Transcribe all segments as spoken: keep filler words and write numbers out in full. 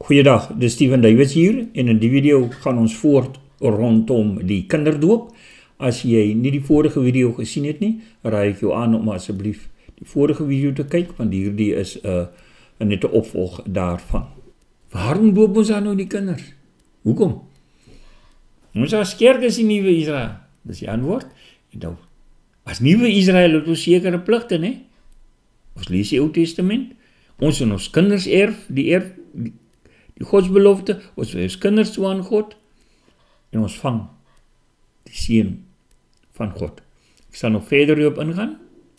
Goeiedag, dit is Steven Davids hier en in die video gaan ons voort rondom die kinderdoop. As jy nie die vorige video gesien het nie, raai ek jou aan om asseblief die vorige video te kyk, want hierdie is uh, net 'n opvolg daarvan. Waarom doop ons dan nou die kinders? Hoekom? Ons as kerk is die nuwe Israel. Dis die antwoord. En nou, as nuwe Israel het ons sekere pligte, né? Ons lees die Ou Testament. Ons en ons kinders erf, die erf, die, die godsbelofte, ons is kinders toe aan God, en ons vang die seën van God. Ek sal nog verder hierop ingaan.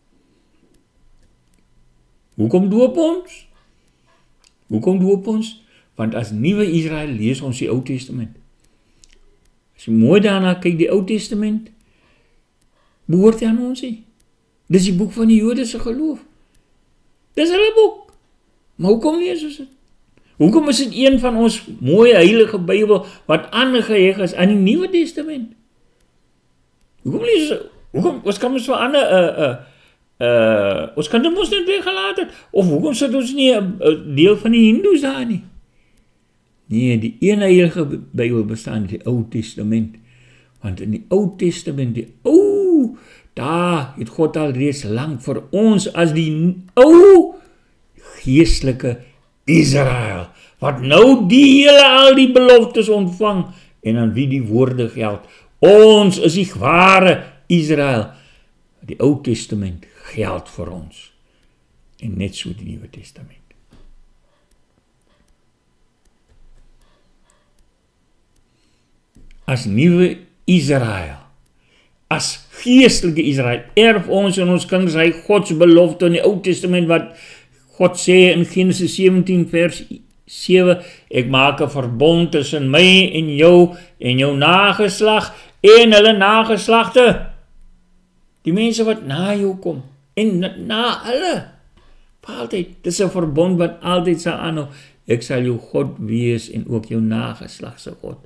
Hoekom doop ons? Hoekom doop ons? Want as nuwe Israel lees ons die Ou Testament. As jy mooi daarna kyk, die Ou Testament behoort aan ons nie. Dis die boek van die Jodese geloof. Dis hulle boek. Maar hoekom lees ons dit? Hoekom is dit een van ons mooie heilige Bybel wat aangeheg is aan die Nuwe Testament? Hoekom lees ons? Hoekom? Ons kan ons vir ander uh, uh, uh, ons kan dit mos net weggelaat het. Of hoekom sit ons nie 'n uh, deel van die Hindoes daar nie? Nee, die een heilige Bybel bestaan in die Ou Testament. Want in die Ou Testament, die ou, daar het God al reeds lang vir ons as die ou geestelike Israel, wat nou die hele al die beloftes ontvang, en aan wie die woorde geld. Ons is die ware Israel. Die Ou Testament geld vir ons. En net so die Nuwe Testament. As nuwe Israel, as geestelike Israel, erf ons en ons kinders hy Gods belofte in die Ou Testament, wat God sê in Genesis sewentien vers sewe, ek maak 'n verbond tussen my en jou en jou nageslag en hulle nageslagte. Die mense wat na jou kom en na, na hulle. Vir altyd, dis 'n verbond wat altyd sal aanhou. Ek sal jou God wees en ook jou nageslag se God.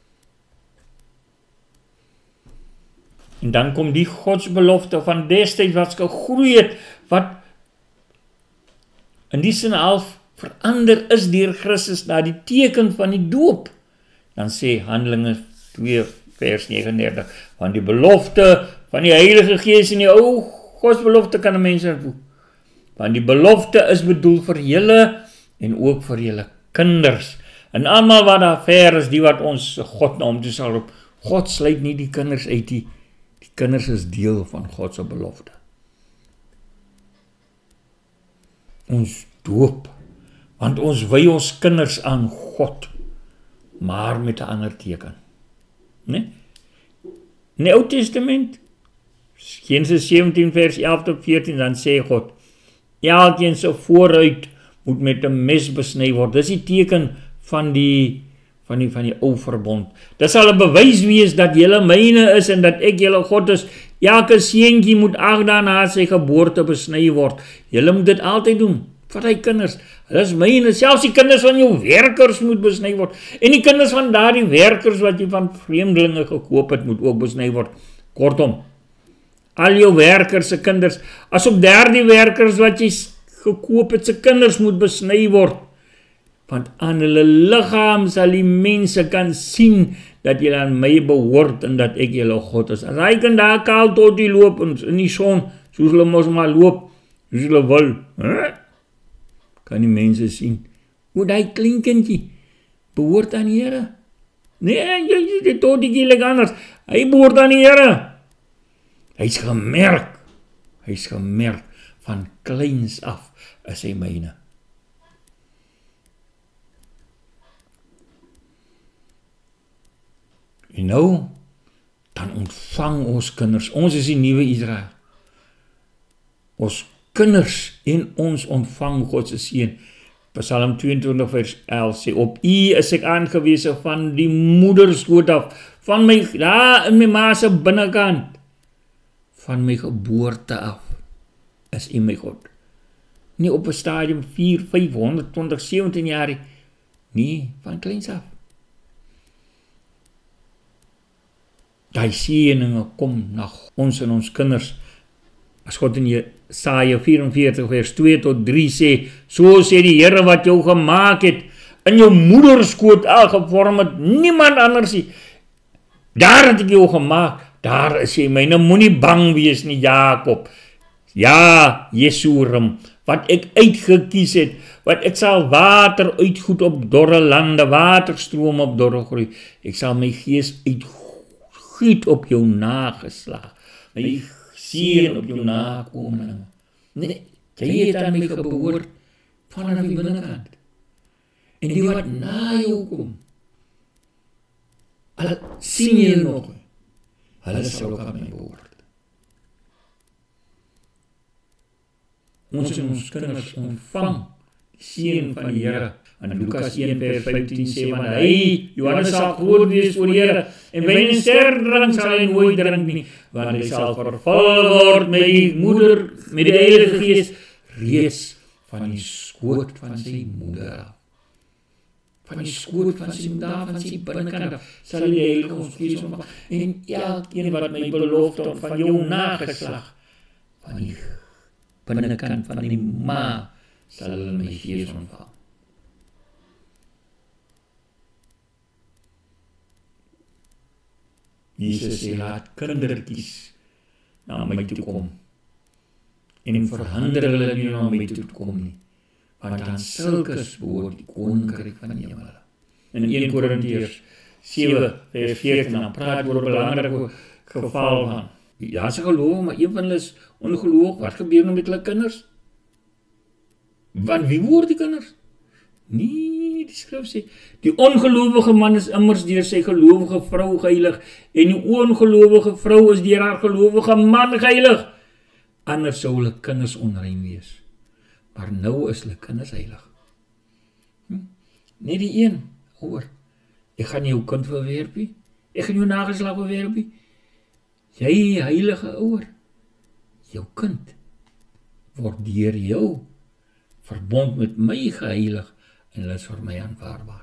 En dan kom die godsbelofte van destyds wat gegroei het, wat in die sin half verander is deur Christus na die teken van die doop. Dan sê Handelinge twee vers negenendertig, want die belofte van die Heilige Gees en die ou godsbelofte kan 'n mens ervoer. Want die belofte is bedoel vir julle en ook vir julle kinders. En almal wat daar ver is, die wat ons God na hom toe sal roep. God sluit nie die kinders uit nie. Die kinders is deel van God se belofte. Ons doop, want ons wy ons kinders aan God, maar met 'n ander teken. Nee? In die Ou Testament, Genesis sewentien vers elf tot veertien, dan sê God, elkeen se vooruit moet met 'n mes besny word. Dis die teken van die van die van die ou verbond. Dit sal 'n bewys wees dat julle myne is en dat ek julle God is. Elke seentjie moet ag dae na sy geboorte besny word. Julle moet dit altyd doen. Vir hy kinders. Hulle is myne, selfs die kinders van jou werkers moet besny word. En die kinders van daardie werkers wat jy van vreemdelinge gekoop het, moet ook besny word. Kortom, al jou werkers se kinders, asook daardie werkers wat jy gekoop het, se kinders moet besny word. Want aan hulle liggaam sal die mense kan sien dat julle aan my behoort en dat ek julle God is. As hy kan daar kaal tot die loop in die son, soos hulle mos maar loop, soos hulle wil, huh? Kan die mense sien, hoe die klein kindjie behoort aan die Here. Nee, jy dit tot die gielik anders. Hy behoort aan die Here. Hy's gemerk, hy's gemerk van kleins af is hy myne. En nou, dan ontvang ons kinders, ons is die nuwe Israel. Ons kinders en ons ontvang God se seën. Psalm tweeëntwintig vers elf sê, op U is ek aangewese van die moederskoot af, van my, daar in my ma se binnekant, van my geboorte af, is U my God. Nie op 'n stadium vier, vyf, honderdtwintig, sewentien jaar, nie, van kleins af. Die seëninge kom na ons en ons kinders, as God in Jesaja vyf en veertig vers twee tot drie sê, so sê die Here wat jou gemaak het, in jou moederskoot al gevorm het, niemand anders nie. Daar het ek jou gemaak, daar is jy myne, moenie bang wees nie, Jakob. Ja, Jesurum, wat ek uitgekies het, wat ek sal water uitgoed op dorre lande, waterstroom op dorre groei. Ek sal my gees uitgoed op jou nageslag, my seën op jou nakomelinge. Nee, jy het aan my geboord vanaf die binnenkant. En die wat na jou kom, al sien jy nog, hulle sal ook aan my behoort. Ons en ons kinders ontvang die seën van die Here. En Lukas een vers vyftien sê, want hy, Johannes sal groot wees voor die Here, en wyn en sterdrank sal hy nooit drink nie, want hy sal vervul word met die moeder, met die Heilige Gees, reeds van die skoot van sy moeder af. Van die skoot van sy moeder af, van sy binnenkant af, sal die Heilige ons Gees ontvang, en elkeen wat my belofte van jou nageslag, van die binnenkant van die ma, sal my Gees ontvang. Jesus sê, laat kindertjies na my toe kom, en verhinder hulle nie na my toe kom nie, want aan sulkes behoort die koninkryk van die hemel. In een Korintiërs sewe vers veertien, dan praat oor 'n belangrike geval van, ja, se geloof, maar een van hulle is ongeloof. Wat gebeur nou met hulle kinders? Want wie word die kinders? Nee, die skrif sê, die ongelowige man is immers deur sy gelowige vrou geheilig, en die ongelowige vrou is deur haar gelowige man geheilig. Anders sou hulle kinders onrein wees. Maar nou is hulle kinders heilig. Hm? Net die een, hoor, ek gaan jou kind verwerp nie, ek gaan jou nageslag verwerp nie. Jy heilige ouer, jou kind word deur jou verbond met my geheilig, en hulle is vir my aanvaarbaar.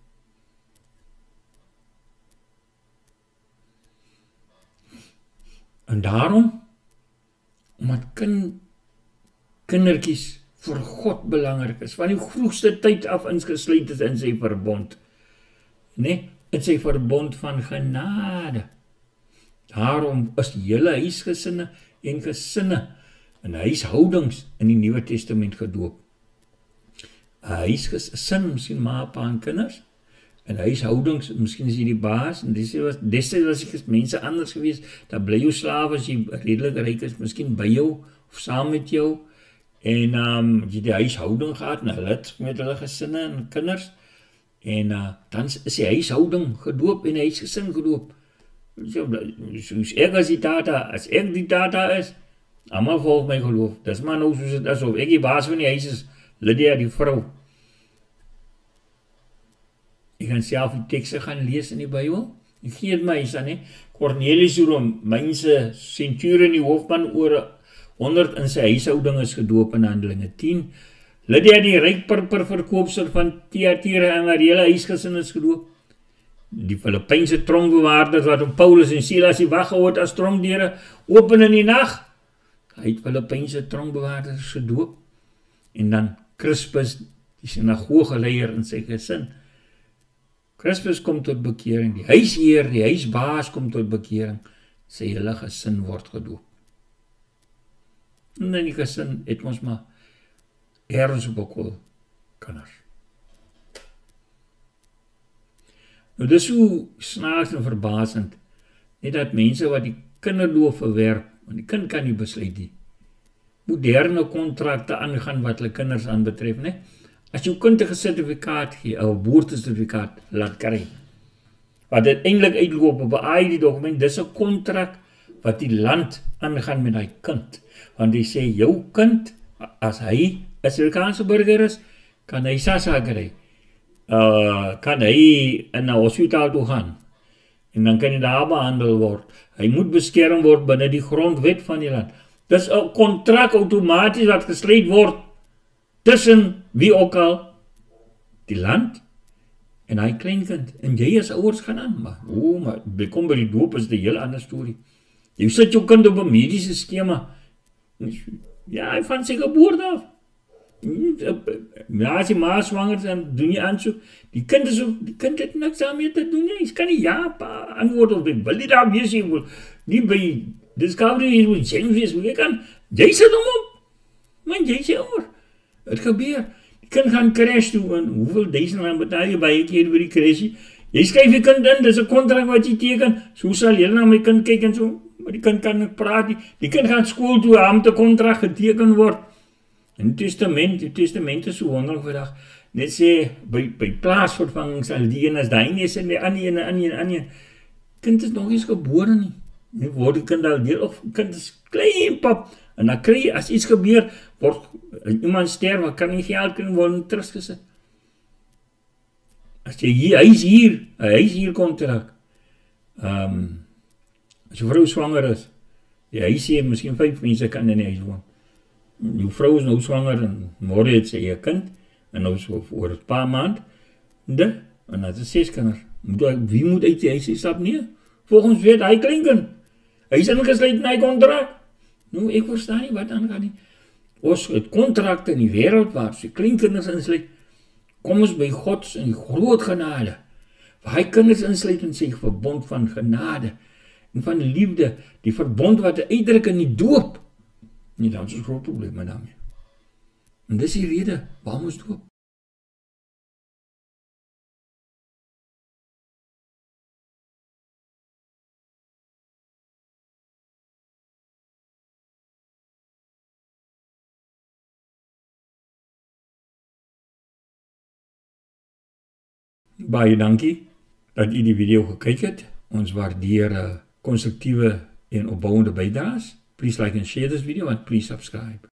En daarom, omdat kind, kindertjies vir God belangrik is, van die vroegste tyd af ingesluit is in sy verbond, nee, in sy verbond van genade. Daarom is die hele huisgesinne en gesinne en huishoudings in die Nuwe Testament gedoop. 'n Huisgesin, miskien ma, pa en kinders, en huishoudings, miskien is jy die baas, en destyds was ek mense anders gewees, daar bly jou slawe as jy redelik ryk is, miskien by jou, of saam met jou, en um, jy die huishouding gehad, en hulle het met hulle gesinne en kinders, en uh, dan is die huishouding gedoop, en die huisgesin gedoop. Soos ek as die tata, as ek die tata is, allemaal volg my geloof, dis maar nou soos het is, of ek die baas van die huis is, Lydia die vrou. Ek gaan self die tekste gaan lees in die Bybel, ek gee het my is dan, Cornelius Oerom, mense, centurion die hoofman oor honderd in sy huishouding is gedoop in Handelinge tien, Lydia die rykpurper verkoopster van Thyatira en haar hele huisgesin is gedoop, die Filipynse tronkbewaarders wat om Paulus en Silas die wag gehou het as tronkdeure open in die nag, hy het Filipynse tronkbewaarders gedoop, en dan Crispus, die synagogeleier in sy gesin. Crispus kom tot bekering, die huisheer, die huisbaas kom tot bekering, sy hele gesin word gedoop. En in die gesin het ons maar ergens op ook kinders. Nou dis so snaaks en verbasend, net dat mense wat die kinderdoof verwerp, want die kind kan nie besluit nie, moderne kontrakte aangaan wat hulle kinders aanbetref, ne? As jou kind 'n sertifikaat gee, 'n geboortesertifikaat laat kry, wat uiteindelik uitloop op 'n I D-dokument, dis 'n kontrak wat die land aangaan met hy kind, want hy sê, jou kind, as hy 'n Suid-Afrikaanse burger is, kan hy SASSA kry, uh, kan hy in 'n hospitaal toe gaan, en dan kan hy daar behandel word, hy moet beskerm word binne die grondwet van die land. Dis 'n kontrak outomaties wat gesluit word tussen wie ook al, die land en hy kleinkind. En jy as ouers gaan aan, maar o, maar kom by die doop is 'n hele ander storie. Jy sit jou kind op 'n mediese skema. Ja, hy van sy geboorte af. Ja, as die ma swanger is, dan doen jy aansoek. Die kind is ook, die kind het niks daarmee te doen nie. Jy kan nie ja, pa, antwoord op dit. Wil nie daar wees, jy wil nie by Discovery, jy wil James wees, jy kan, jy sit hom op. Man, jy sê oor. Het gebeur. Die kind gaan crash toe, en hoeveel duisend rand betaal jy baie keer vir die crashie? Jy skryf die kind in, dis 'n kontrak wat jy teken, so sal jy na my kind kyk en so, maar die kind kan nie praat nie. Die kind gaan skool toe, hom te kontrak geteken word. En die testament, die testament is so wonderlik vandag. Net sê, by, by plaasvervanging sal die ene as die ene is en die ander ene, ander ene, ander ene. Kind is nog eens gebore nie. Nie word die kind al deel, of kind is klein pap. En dan kry jy, as iets gebeur, word iemand sterf, kan nie geld kan word teruggesit. As jy hier, hy is hier, hy is hier kontrak. Um, as jy vrou swanger is, ja, hy sê, miskien vyf mense kan in die huis woon. Die vrou is nou swanger, en morgen het sy een kind, en nou so oor een paar maand, de, en dat is ses kinders. Wie moet uit die huis stap? Nee, volgens weet hy kleinkind. Hy is ingesluit in hy kontrak. Nou, ek verstaan nie wat aangaan nie. Ons het kontrakte in die wereld waar sy kleinkinders insluit, kom ons by Gods in die groot genade, waar hy kinders insluit in sy verbond van genade, en van liefde, die verbond wat hy uitdruk in die doop. Nie, dan is ons groot probleem met daarmee. En dis die rede, waarom ons doop? Baie dankie dat u die video gekyk het. Ons waardeer uh, constructieve en opbouwende bijdraes. Please like and share this video and please subscribe.